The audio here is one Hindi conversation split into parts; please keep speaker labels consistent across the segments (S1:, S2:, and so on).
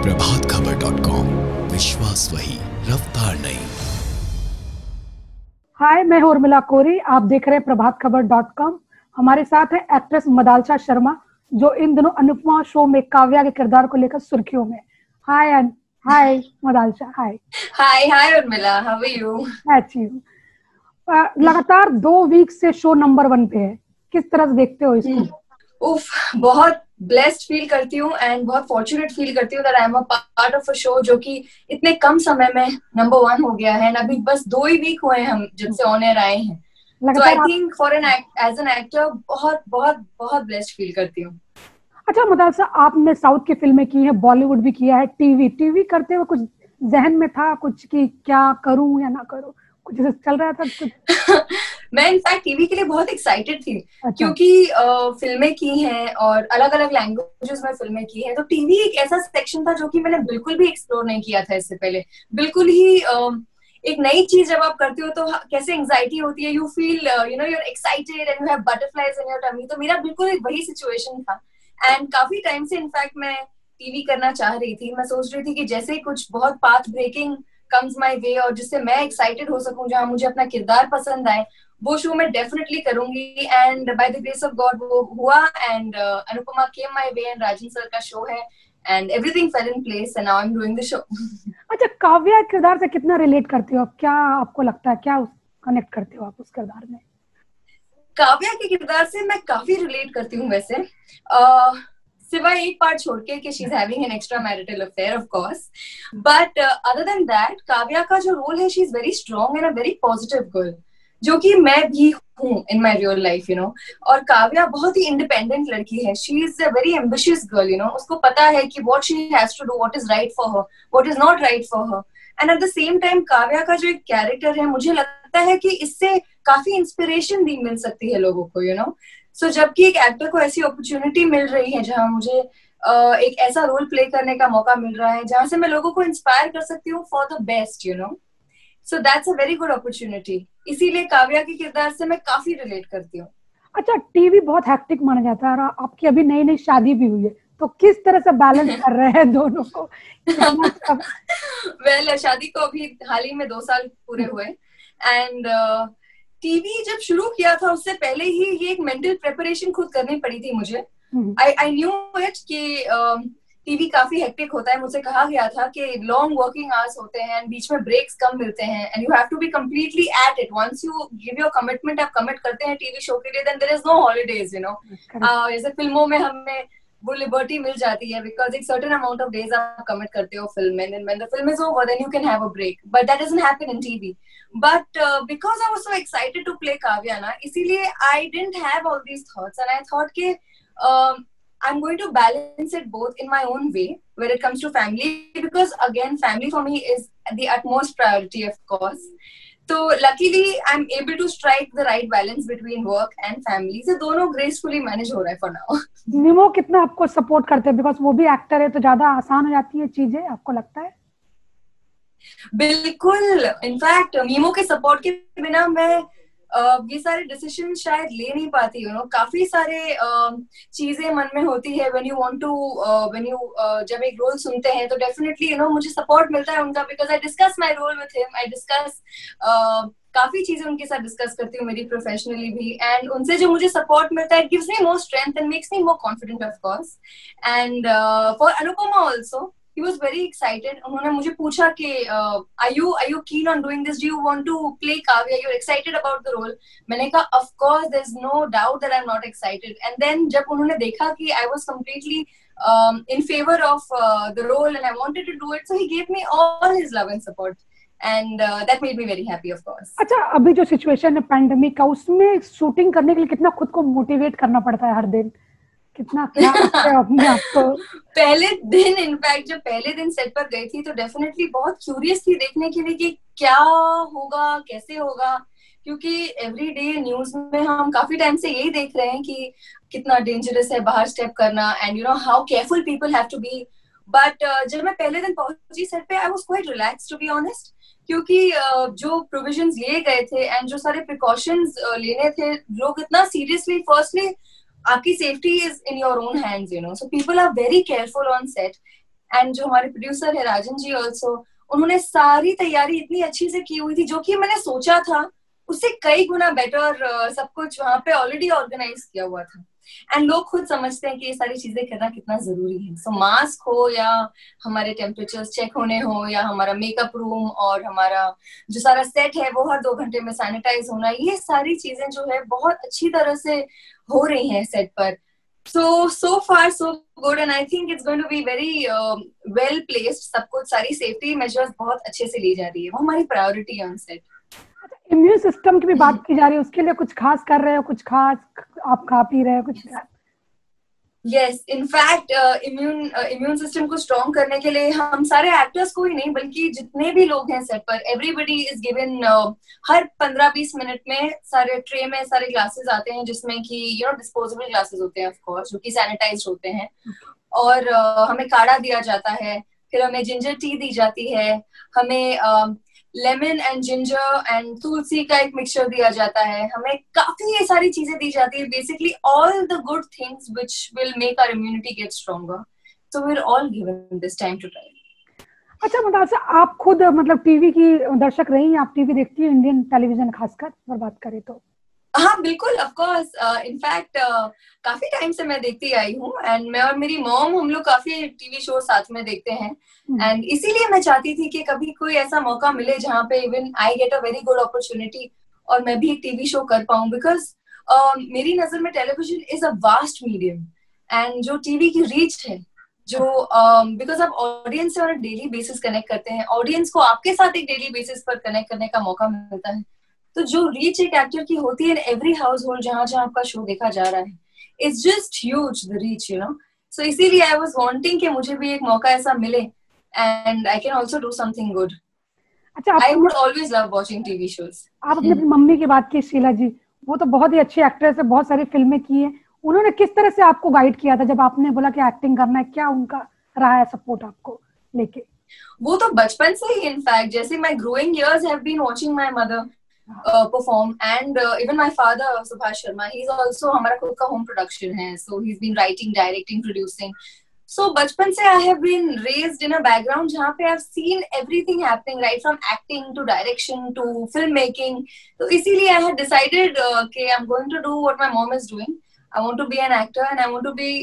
S1: प्रभातखबर.com, विश्वास वही, रफ्तार नहीं।
S2: हाय, मैं हूं उर्मिला कोरी। आप देख रहे हैं प्रभातखबर.com। हमारे साथ है एक्ट्रेस मदालसा शर्मा, जो इन दिनों अनुपमा शो में काव्या के किरदार को लेकर सुर्खियों में। Hi hi Madalsa.
S3: Hi Urmila, how are you?
S2: अच्छी हूँ। लगातार 2 वीक से शो नंबर 1 पे है। किस तरह से देखते हो इसको?
S3: बहुत ब्लेस्ड फील करती हूँ एंड बहुत फॉर्चुनेट फील करती हूँ that I am a part of a show जो कि इतने कम समय में नंबर 1 हो गया है। अभी बस 2 ही वीक हुए हैं हम जब से ऑन एयर आए हैं। तो I think for as an actor बहुत बहुत बहुत ब्लेस्ड फील करती हूँ।
S2: अच्छा मदालसा, आपने साउथ की फिल्में की है, बॉलीवुड भी किया है, टीवी करते हुए कुछ जहन में था कुछ कि क्या करूं या ना करूं? कुछ चल रहा था कुछ?
S3: मैं इनफैक्ट टीवी के लिए बहुत एक्साइटेड थी।
S2: अच्छा।
S3: क्योंकि फिल्में की हैं और अलग अलग लैंग्वेजेस में फिल्में की हैं, तो टीवी एक ऐसा सेक्शन था जो कि मैंने बिल्कुल भी एक्सप्लोर नहीं किया था इससे पहले। बिल्कुल ही एक नई चीज जब आप करते हो तो कैसे एंजाइटी होती है, you feel you are excited and you have butterflies in your tummy. तो मेरा बिल्कुल एक वही सिचुएशन था एंड काफी टाइम से इनफैक्ट मैं टीवी करना चाह रही थी। मैं सोच रही थी कि जैसे ही कुछ बहुत path breaking comes my way और जिससे मैं एक्साइटेड हो सकूं, जहां मुझे अपना किरदार पसंद आए, वो शो मैं डेफिनेटली करूंगी। And by the grace of God वो हुआ and Anupama came my way and Rajan sir का शो है and everything fell in place and now I am doing the show.
S2: अच्छा, काव्या किरदार से कितना रिलेट करते हो आप? क्या आपको लगता है, क्या कनेक्ट करते हो आप उस किरदार में?
S3: काव्या के किरदार से मैं काफी रिलेट करती हूँ वैसे, सिवाय एक पार्ट छोड़ के कि she is having an extra marital affair of course, but other than that Kavya का जो रोल है, she is very strong and a very positive girl, जो कि मैं भी हूँ in my real life, you know. और काव्या बहुत ही इंडिपेंडेंट लड़की है। She is a very ambitious girl, you know. उसको पता है कि what she has to do, what is right for her, what is not right for her. And at the same time Kavya का जो एक कैरेक्टर है, मुझे लगता है कि इससे काफी इंस्पिरेशन भी मिल सकती है लोगों को, यू नो। सो जबकि एक एक्टर को ऐसी अपॉर्चुनिटी मिल रही है जहां मुझे एक ऐसा रोल प्ले करने का मौका मिल रहा है जहां से मैं लोगों को इंस्पायर कर सकती हूँ for the best, you know. So that's a very good opportunity. इसीलिए काव्या के किरदार से मैं काफी रिलेट करती हूँ।
S2: अच्छा, टीवी बहुत हेक्टिक माना जाता है और आपकी अभी नई शादी भी हुई है, तो किस तरह से बैलेंस कर रहे हैं दोनों को?
S3: वेल, शादी को अभी हाल ही में 2 साल पूरे हुए एंड टीवी जब शुरू किया था उससे पहले ही ये एक मेंटल प्रिपरेशन खुद करनी पड़ी थी मुझे। आई न्यू इट कि टीवी काफी हेक्टिक होता है। मुझे कहा गया था कि लॉन्ग वर्किंग आवर्स होते हैं एंड बीच में ब्रेक्स कम मिलते हैं and you have to be completely at it. Once you give your commitment, आप कमिट करते हैं टीवी शो के लिए, then there is no holidays, you know. जैसे फिल्मों में हमें वो लिबर्टी मिल जाती है बिकॉज एक सर्टेन अमाउंट ऑफ डेज आप कमिट करते हो फिल्म में, and when the film is over then you can have a break, but that doesn't happen in TV. But because I was so excited to play Kavya ना, इसीलिए I didn't have all these thoughts and I thought कि I'm going to balance it both in my own way when it comes to family, because again family for me is the utmost priority, of course. So luckily I'm able to strike the right balance between work and family. So दोनों gracefully manage हो रहा है for now.
S2: मीमो कितना आपको सपोर्ट करते हैं? बिकॉज वो भी एक्टर है तो ज्यादा आसान हो जाती है चीजें, आपको लगता है?
S3: बिल्कुल। इनफैक्ट मीमो के सपोर्ट के बिना मैं ये सारे डिसीजन शायद ले नहीं पाती, यू नो। काफी सारे चीजें मन में होती है व्हेन यू जब एक रोल सुनते हैं तो डेफिनेटली, यू नो, मुझे सपोर्ट मिलता है उनका, because I discuss my role with him. I discuss काफी चीजें उनके साथ डिस्कस करती हूँ मेरी प्रोफेशनली भी, एंड उनसे जो मुझे सपोर्ट मिलता है, it gives me more strength and makes me more confident, of course. And for Anupama also, he was very excited. उन्होंने मुझे पूछा कि are you keen on doing this? Do you want to play Kavya? You're excited about the role? मैंने कहा of course, there's no doubt that I'm not excited. And then जब उन्होंने देखा कि I was completely in favor of the role and I wanted to do it, so he gave me all his love and support. And that made me very happy, of course.
S2: अच्छा, अभी जो सिचुएशन है पैंडेमिक का, उसमें शूटिंग करने के लिए कितना खुद को मोटिवेट करना पड़ता है हर दिन? कितना ख्याल रखते हो अपने आप को?
S3: पहले दिन, इनफैक्ट जब पहले दिन सेट पर गई थी तो डेफिनेटली बहुत क्यूरियस थी देखने के लिए कि क्या होगा, कैसे होगा, क्योंकि एवरी डे न्यूज में हम काफी टाइम से यही देख रहे हैं कि कितना डेंजरस है बाहर स्टेप करना and you know how careful people have to be. But जब मैं पहले दिन पहुंची सेट पे, I was quite relaxed, to be honest, क्योंकि जो प्रोविजंस लिए गए थे एंड जो सारे प्रिकॉशंस लेने थे, लोग इतना सीरियसली, फर्स्टली आपकी safety is in your own hands, you know, so people are very careful on set and जो हमारे प्रोड्यूसर है राजन जी ऑल्सो, उन्होंने सारी तैयारी इतनी अच्छी से की हुई थी, जो कि मैंने सोचा था उससे कई गुना बेटर सब कुछ वहां पे ऑलरेडी ऑर्गेनाइज किया हुआ था। एंड लोग खुद समझते हैं कि ये सारी चीजें करना कितना जरूरी है। सो मास्क हो या हमारे टेम्परेचर्स चेक होने हो या हमारा मेकअप रूम और हमारा जो सारा सेट है वो हर 2 घंटे में सैनिटाइज होना, ये सारी चीजें जो है बहुत अच्छी तरह से हो रही हैं सेट पर। So far so good, and I think it's going to be very well placed। सब कुछ सारी सेफ्टी मेजर्स बहुत अच्छे से ली जा रही है, वो हमारी प्रायोरिटी है ऑन सेट।
S2: इम्यून सिस्टम की भी बात की जा रही है, उसके लिए कुछ खास कर रहे हो, कुछ खास आप खा पी रहे हो कुछ?
S3: यस, इनफैक्ट इम्यून सिस्टम को स्ट्रॉन्ग करने के लिए हम सारे एक्टर्स को ही नहीं बल्कि जितने भी लोग हैं सेट पर, एवरीबडी इज गिवन हर 15-20 मिनट में सारे ट्रे में सारे ग्लासेस आते हैं जिसमें कि डिस्पोजेबल ग्लासेस होते हैं ऑफ कोर्स, जो कि सैनिटाइज्ड होते हैं। और हमें काढ़ा दिया जाता है, फिर हमें जिंजर टी दी जाती है, हमें lemon and ginger and tulsi का एक मिक्सचर दिया जाता है, हमें काफी ये सारी चीजें दी जाती है। Basically all the good things which will make our immunity get stronger, so we are all given this time to try.
S2: अच्छा मुदालसा, आप खुद मतलब टीवी की दर्शक रही हैं, आप टीवी देखती हैं, इंडियन टेलीविजन खासकर अगर बात करें तो?
S3: हाँ बिल्कुल, ऑफ कोर्स। इनफैक्ट काफी टाइम से मैं देखती आई हूँ, एंड मैं और मेरी मॉम हम लोग काफी टीवी शो साथ में देखते हैं। एंड इसीलिए मैं चाहती थी कि कभी कोई ऐसा मौका मिले जहाँ पे even I get a very good opportunity और मैं भी एक टीवी शो कर पाऊँ, बिकॉज मेरी नजर में television is a vast medium, and जो टीवी की रीच है, जो बिकॉज आप ऑडियंस से on a daily basis connect करते हैं, ऑडियंस को आपके साथ एक डेली बेसिस पर कनेक्ट करने का मौका मिलता है, तो जो रीच एक एक्टर की होती है इन एवरी हाउस होल्ड जहां जहां आपका शो देखा जा रहा है, it's just huge the reach, so इसीलिए आई वाज वांटिंग कि मुझे भी एक मौका ऐसा मिले and I can also do something good.
S2: अच्छा,
S3: I would always love watching TV shows.
S2: आप अपनी मम्मी की बात की, शीला जी, वो तो बहुत ही अच्छी एक्ट्रेस है, बहुत सारी फिल्में की है, उन्होंने किस तरह से आपको गाइड किया था जब आपने बोला कि एक्टिंग करना है? क्या उनका रहा है सपोर्ट आपको लेके?
S3: वो तो बचपन से ही, इनफैक्ट जैसे my growing years have been watching my mother perform, and even my father Subhash Sharma, he's also, हमारा खुद का home production है, so he's been writing, directing, producing. So बचपन से I have been raised in a background जहाँ पे I've seen everything happening, right from acting to direction to filmmaking. तो इसीलिए I had decided कि I'm going to do what my mom is doing. I want to be an actor and I want to be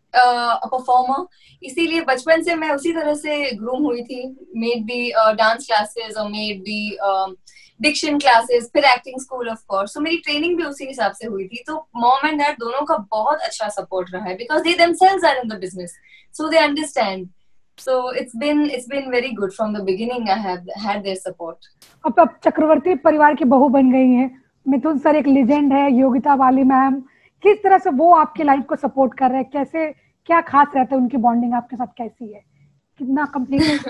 S3: a performer. इसीलिए बचपन से मैं उसी तरह से ग्रूम हुई थी, मेड बी डांस क्लासेस और मेड बी डिक्शन क्लासेस, फिर acting school of course. So मेरी ट्रेनिंग भी उसी हिसाब से हुई थी। तो मॉम एंड डैड दोनों का बहुत अच्छा सपोर्ट रहा है, because they themselves are in the business, so they understand. So it's been very good from the beginning. I have had their support.
S2: अब आप चक्रवर्ती परिवार की बहू बन गई हैं, मिथुन सर एक लेजेंड है, योगिता वाली मैम, किस तरह से वो आपकी लाइफ को सपोर्ट कर रहे हैं? कैसे, क्या खास रहता है उनकी बॉन्डिंग आपके साथ, कैसी है, कितना complete?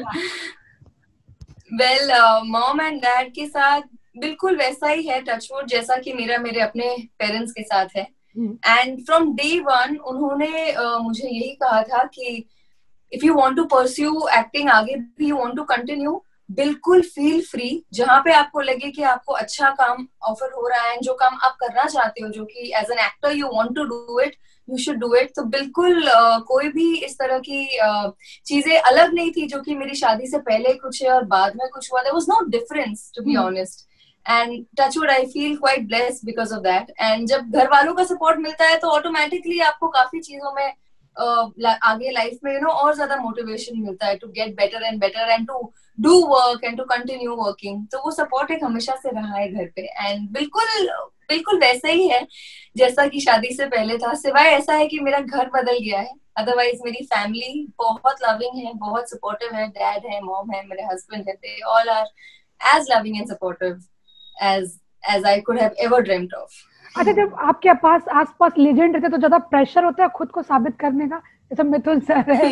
S3: Well, mom and dad के साथ बिल्कुल वैसा ही है, टचवुड, जैसा कि मेरे अपने पेरेंट्स के साथ है। एंड फ्रॉम डे वन उन्होंने मुझे यही कहा था कि if you want to pursue acting, आगे भी यू वांट टू कंटिन्यू, बिल्कुल फील फ्री, जहां पे आपको लगे कि आपको अच्छा काम ऑफर हो रहा है, जो काम आप करना चाहते हो, जो कि as an actor you want to do it, you should do it. तो बिल्कुल कोई भी इस तरह की चीजें अलग नहीं थी, जो कि मेरी शादी से पहले कुछ है और बाद में कुछ हुआ। There was no difference, to be honest, and touch wood I feel quite blessed because of that. And जब घर वालों का सपोर्ट मिलता है तो ऑटोमेटिकली आपको काफी चीजों में आगे लाइफ में और ज्यादा मोटिवेशन मिलता है to get better and to do work and to continue working. तो वो सपोर्ट एक हमेशा से रहा है घर पे, एंड बिल्कुल वैसा ही है जैसा कि शादी से पहले था, सिवाय ऐसा है कि मेरा घर बदल गया है। अदरवाइज मेरी फैमिली बहुत लविंग है, बहुत सपोर्टिव है, डैड है, मॉम है, मेरे हस्बैंड है, they all are as loving and supportive as I could have ever dreamt of.
S2: अच्छा, जब आपके पास आसपास लेजेंड रहते तो ज्यादा प्रेशर होता है खुद को साबित करने का, जैसे मिथुन सर है?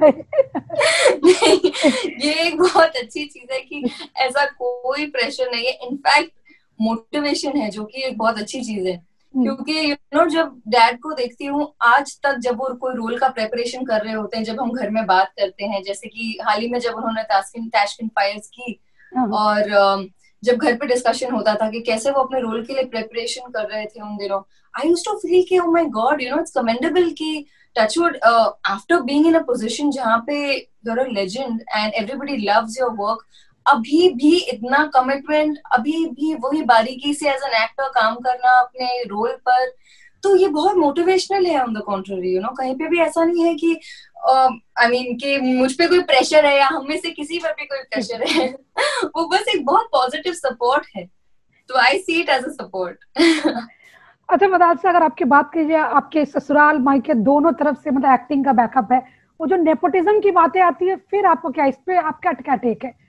S3: नहीं, ये एक बहुत अच्छी चीज है कि ऐसा कोई प्रेशर नहीं है, इनफैक्ट मोटिवेशन है, जो कि एक बहुत अच्छी चीज है। क्योंकि जब डैड को देखती हूँ आज तक, जब वो कोई रोल का प्रेपरेशन कर रहे होते हैं, जब हम घर में बात करते हैं, जैसे कि हाल ही में जब उन्होंने ताशकिन फाइल्स की, और जब घर पे डिस्कशन होता था कि कैसे वो अपने रोल के लिए प्रेपरेशन कर रहे थे उन दिनों, आई यूज्ड टू फील कि oh my God, it's commendable कि touch wood after being in a position जहाँ पे you're a legend and everybody loves your work, अभी भी इतना कमिटमेंट, अभी भी वही बारीकी से एज एन एक्टर काम करना अपने रोल पर, तो ये बहुत मोटिवेशनल है on the contrary, you know. कहीं पे भी ऐसा नहीं है कि आई मीन कि मुझ पे कोई प्रेशर है या हम में से किसी पर भी कोई प्रेशर है। वो बस एक बहुत पॉजिटिव सपोर्ट है, तो I see it as a support.
S2: अच्छा मदाल से अगर आपकी बात कीजिए, आपके ससुराल मायके दोनों तरफ से मतलब एक्टिंग का बैकअप है, वो जो नेपोटिज्म की बातें आती है, फिर आपको क्या, इस पे आपका क्या टेक है?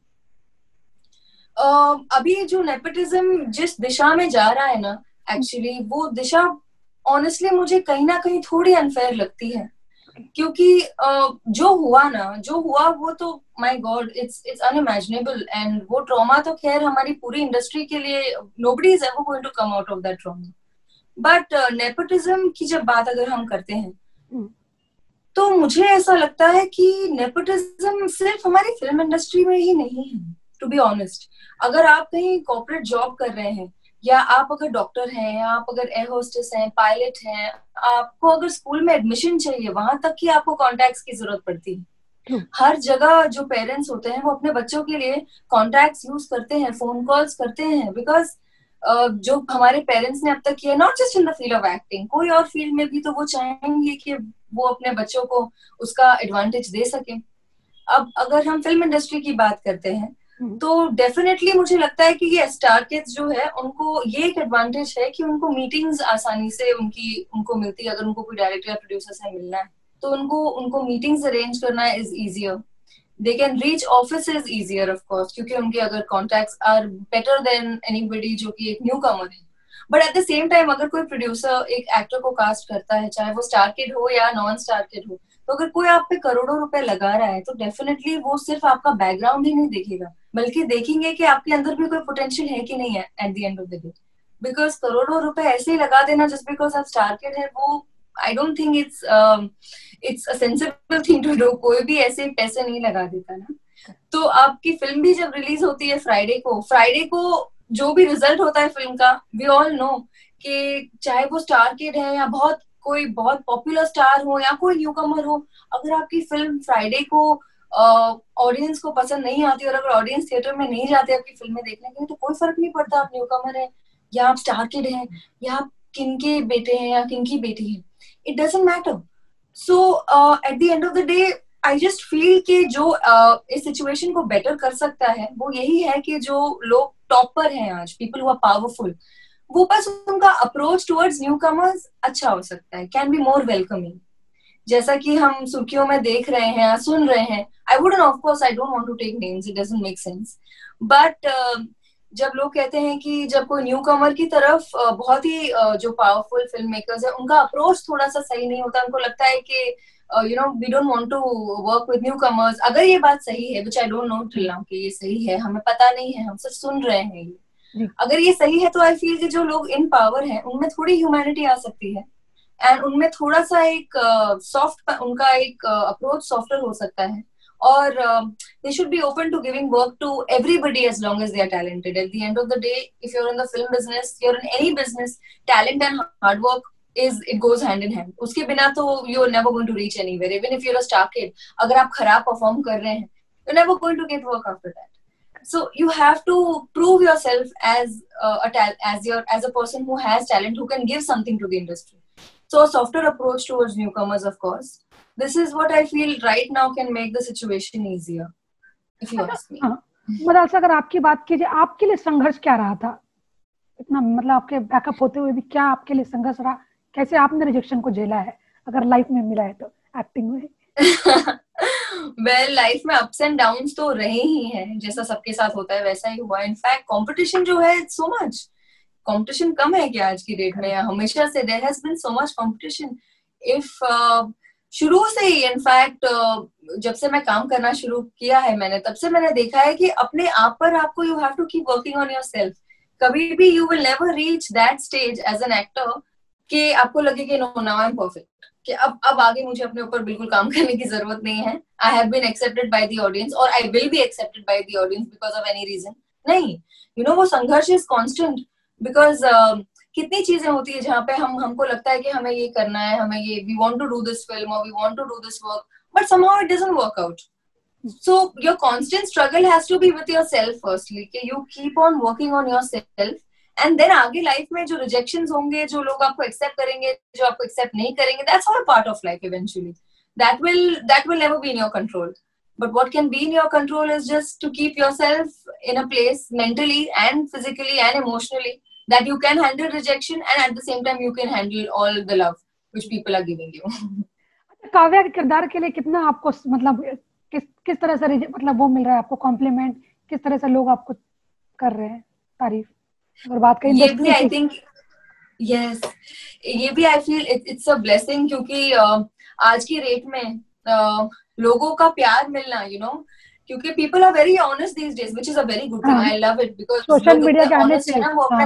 S3: अभी जो नेपोटिज्म जिस दिशा में जा रहा है ना, एक्चुअली वो दिशा ऑनेस्टली मुझे कहीं ना कहीं थोड़ी अनफेयर लगती है, क्योंकि जो हुआ वो तो my God, it's unimaginable, and वो ट्रॉमा तो खैर हमारी पूरी इंडस्ट्री के लिए nobody is ever going to come out of that trauma. But nepotism की जब बात अगर हम करते हैं तो मुझे ऐसा लगता है कि नेपोटिज्म सिर्फ हमारी फिल्म इंडस्ट्री में ही नहीं है, टू बी ऑनेस्ट। अगर आप कहीं कॉर्पोरेट जॉब कर रहे हैं, या आप अगर डॉक्टर हैं, या आप अगर एयर होस्टेस हैं, पायलट हैं, आपको अगर स्कूल में एडमिशन चाहिए, वहां तक की आपको कॉन्टैक्ट्स की जरूरत पड़ती है। हर जगह जो पेरेंट्स होते हैं वो अपने बच्चों के लिए कॉन्टैक्ट्स यूज करते हैं, फोन कॉल्स करते हैं, बिकॉज जो हमारे पेरेंट्स ने अब तक किया, not just in the field of acting, कोई और फील्ड में भी, तो वो चाहेंगे कि वो अपने बच्चों को उसका एडवांटेज दे सके। अब अगर हम फिल्म इंडस्ट्री की बात करते हैं तो डेफिनेटली मुझे लगता है कि ये स्टार किड्स जो है उनको ये एक एडवांटेज है कि उनको मीटिंग्स आसानी से उनको मिलती है। अगर उनको कोई डायरेक्टर या प्रोड्यूसर से मिलना है तो उनको मीटिंग्स अरेंज करना is easier. They can reach offices easier of course, क्योंकि उनके अगर contacts are better than anybody जो कि एक न्यू कमर है। But at the same time अगर कोई प्रोड्यूसर एक एक्टर को कास्ट करता है, चाहे वो स्टार किड हो या नॉन स्टार किड हो, तो अगर कोई आप पे करोड़ों रुपए लगा रहा है तो डेफिनेटली वो सिर्फ आपका बैकग्राउंड ही नहीं देखेगा, बल्कि देखेंगे कि आपके अंदर भी कोई पोटेंशियल है कि नहीं है at the end of the day. Because करोड़ों रुपए ऐसे ही लगा देना जस्ट बिकॉज आप स्टार किड है, वो I don't think it's a sensible thing to do. कोई भी ऐसे पैसे नहीं लगा देता ना। तो आपकी फिल्म भी जब रिलीज होती है फ्राइडे को जो भी रिजल्ट होता है फिल्म का, वी ऑल नो कि चाहे वो स्टार किड है या कोई बहुत पॉपुलर स्टार हो या कोई न्यूकमर हो, अगर आपकी फिल्म फ्राइडे को ऑडियंस को पसंद नहीं आती और अगर ऑडियंस थिएटर में नहीं जाते आपकी फिल्में देखने के लिए, तो कोई फर्क नहीं पड़ता आप न्यूकमर है या आप स्टार किड हैं या आप किनके बेटे हैं या किनकी बेटी है, it doesn't matter. So at the end of the day I just feel कि जो इस सिचुएशन को बेटर कर सकता है वो यही है कि जो लोग टॉप पर हैं आज, पीपल हु आर पावरफुल, वो बस उनका अप्रोच टुवर्ड्स न्यू कमर्स अच्छा हो सकता है, कैन बी मोर वेलकमिंग। जैसा कि हम सुर्खियों में देख रहे हैं, सुन रहे हैं, I wouldn't, of course I don't want to take names, it doesn't make sense, but जब लोग कहते हैं कि जब कोई न्यू कमर की तरफ बहुत ही जो पावरफुल फिल्म मेकर्स है उनका अप्रोच थोड़ा सा सही नहीं होता, उनको लगता है कि you know we don't want to work with newcomers. अगर ये बात सही है, which I don't know till now कि ये सही है, हमें पता नहीं है, हम सिर्फ सुन रहे हैं ये, अगर ये सही है तो आई फील कि जो लोग इन पावर हैं उनमें थोड़ी ह्यूमैनिटी आ सकती है एंड उनमें थोड़ा सा एक उनका एक अप्रोच सॉफ्टर हो सकता है, और they should be open to giving work to everybody as long as they are talented. At the end of the day, if you're in the film business, you're in any business, talent and hard work it goes hand in hand. उसके बिना तो you're never going to reach anywhere. Even if you're a star kid, अगर आप खराब perform कर रहे हैं, you're never going to get work after that. So you have to prove yourself as a person who has talent, who can give something to the industry. So a softer approach towards newcomers, of course. This is what I feel right now can make the situation easier, if you ask me.
S2: Madalasa, अगर आपकी बात कीजिए, आपके लिए संघर्ष क्या रहा था? इतना मतलब आपके बैकअप होते हुए भी क्या आपके लिए संघर्ष रहा? कैसे आपने रिजेक्शन को झेला है, अगर लाइफ में मिला है तो एक्टिंग में?
S3: Well, लाइफ में अप्स एंड डाउन्स तो रहे ही हैं, जैसा सबके साथ होता है वैसा ही हुआ। इनफैक्ट कंपटीशन जो है, सो मच कंपटीशन कम है क्या आज की डेट में? हमेशा से there has been so much competition. If शुरू से ही, इनफैक्ट जब से मैं काम करना शुरू किया है मैंने, तब से मैंने देखा है कि अपने आप पर आपको you have to keep working on yourself. कभी भी you will never reach that stage as an actor कि आपको लगे कि no, now I am perfect, कि अब आगे मुझे अपने ऊपर बिल्कुल काम करने की जरूरत नहीं है। I have been accepted by the audience और I will be accepted by the audience because of any reason. नहीं, यू नो वो संघर्ष इज कॉन्स्टेंट, बिकॉज कितनी चीजें होती है जहाँ पे हमको लगता है कि हमें ये करना है, हमें ये we want to do this film और we want to do this work, but somehow it doesn't work out. So your constant struggle has to be with yourself firstly, कि you keep on working on yourself, and then आगे लाइफ में जो रिजेक्शंस होंगे, जो लोग आपको एक्सेप्ट करेंगे, जो आपको एक्सेप्ट नहीं करेंगे, that's all a part of life eventually. That will never be in your control. But what can be in your control is just to keep yourself in a place mentally and physically and emotionally that you can handle rejection, and at the same time you can handle all the love which people are giving you.
S2: Kavya के किरदार के लिए कितना आपको मतलब किस तरह से मतलब वो मिल रहा है आपको कॉम्प्लीमेंट, किस तरह से लोग आपको कर रहे हैं तारीफ? अगर बात करें
S3: ये भी आई थिंक ये भी I feel it's a blessing, क्योंकि आज की रेट में लोगों का प्यार मिलना, क्योंकि people are very honest these days, which is a very good thing. I love it because
S2: social media के आने से
S3: वो अपना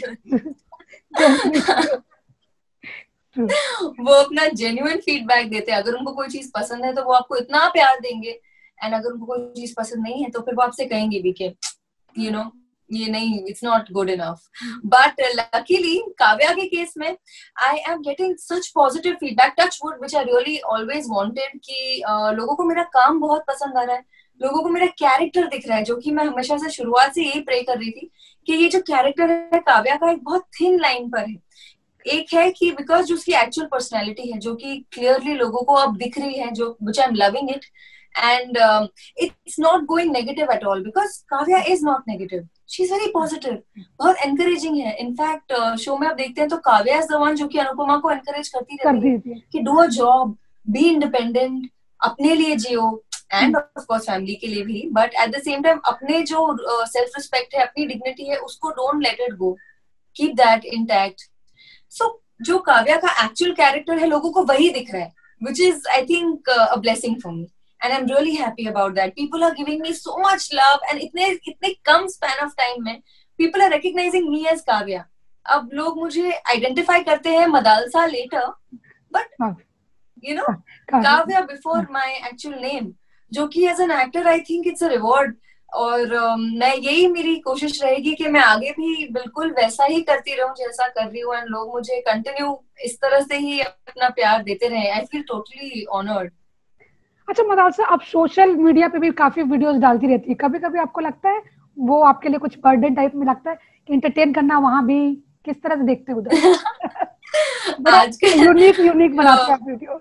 S3: वो अपना जेन्युइन फीडबैक देते हैं. अगर उनको कोई चीज पसंद है तो वो आपको इतना प्यार देंगे, एंड अगर उनको कोई चीज पसंद नहीं है तो फिर वो आपसे कहेंगे भी कि ये नहीं, it's not good enough. But luckily Kavya के केस में I am getting such positive feedback, touch wood, which I really always wanted, कि लोगों को मेरा काम बहुत पसंद आ रहा है, लोगों को मेरा कैरेक्टर दिख रहा है, जो कि मैं हमेशा से शुरुआत से यही प्रे कर रही थी कि ये जो कैरेक्टर है काव्या का एक बहुत थिन लाइन पर है. एक है कि बिकॉज जो उसकी एक्चुअल पर्सनैलिटी है, जो कि क्लियरली लोगों को अब दिख रही है, जो which I am loving it, and it's not going negative at all, because Kavya is not negative, she's very positive, बहुत encouraging है. इनफैक्ट शो में आप देखते हैं तो काव्या is the one जो कि अनुपमा को encourage करती रहती है कि do a job, be independent, अपने लिए जियो, and of course family के लिए भी, but at the same time अपने जो self respect है, अपनी dignity है, उसको don't let it go, keep that intact. So जो काव्या का actual character है, लोगों को वही दिख रहा है, which is I think a blessing for me. And I'm really happy about that. People are giving me so much love, and इतने कम span of time में people are recognizing me as Kavya. अब लोग मुझे identify करते हैं Madalasa later, but Kavya before my actual name, जो कि as an actor I think it's a reward. और मैं यही मेरी कोशिश रहेगी कि मैं आगे भी बिल्कुल वैसा ही करती रहूं जैसा कर रही हूँ, and लोग मुझे कंटिन्यू इस तरह से ही अपना प्यार देते रहे. I feel totally honored.
S2: अच्छा मदालसा, आप सोशल मीडिया पे भी काफी वीडियोस डालती रहती है, कभी कभी आपको लगता है वो आपके लिए कुछ बर्डन टाइप में लगता है कि एंटरटेन करना वहां भी किस तरह से देखते हो उधर? आजकल यूनिक बनाते हैं आप video.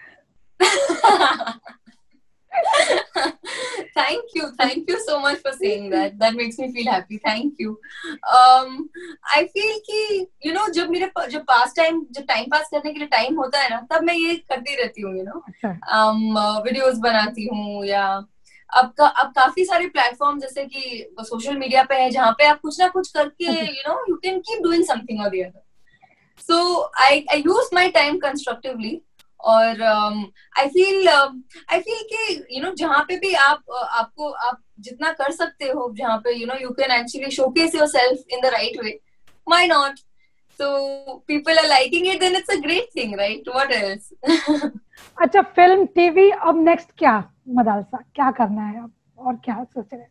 S3: Thank you so much for saying that. That makes me feel happy. Thank you. I feel कि जब टाइम पास करने के लिए टाइम होता है ना, तब मैं ये करती रहती हूँ. वीडियोस बनाती हूँ, या अब काफी सारे प्लेटफॉर्म जैसे कि सोशल मीडिया पे है जहाँ पे आप कुछ ना कुछ करके you can keep doing something or the other. So I use my time constructively. और I feel कि जहाँ पे भी आप जितना कर सकते हो, जहाँ पे you can actually showcase yourself in the right way, why not? So people are liking it, then it's a great thing, right? What else?
S2: अच्छा, फिल्म, टीवी, अब नेक्स्ट क्या मदालसा, क्या करना है अब और क्या सोच रहे हैं?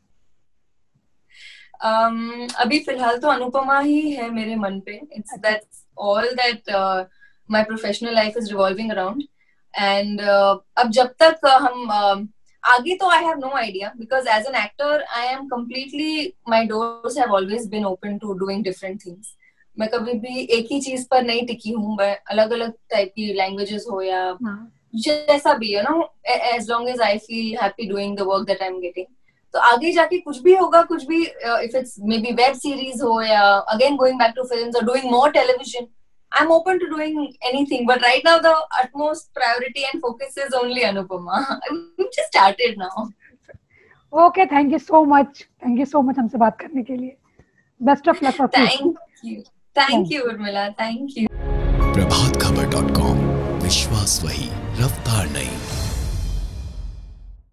S3: अभी फिलहाल तो अनुपमा ही है मेरे मन पे. That's all that my professional life is revolving around. And अब जब तक हम आगे तो I have no idea, because as an actor I am completely, my doors have always been open to doing different things. मैं कभी भी एक ही चीज पर नहीं टिकी हूँ. मैं अलग अलग टाइप की लैंग्वेजेस हो या जैसा भी, as long as I feel happy doing the work that I'm getting. तो आगे जाके कुछ भी होगा, कुछ भी, if it's maybe web series हो या again going back to films or doing more television, I'm open to doing anything. But right now the utmost priority and focus is only Anupama. We've just started now.
S2: Okay, thank you so much. Thank you so much हमसे बात करने के लिए. Best of luck.
S3: Thank you Urmila. Thank you.
S1: प्रभातखबर.com, विश्वास वही, रफ्तार नहीं.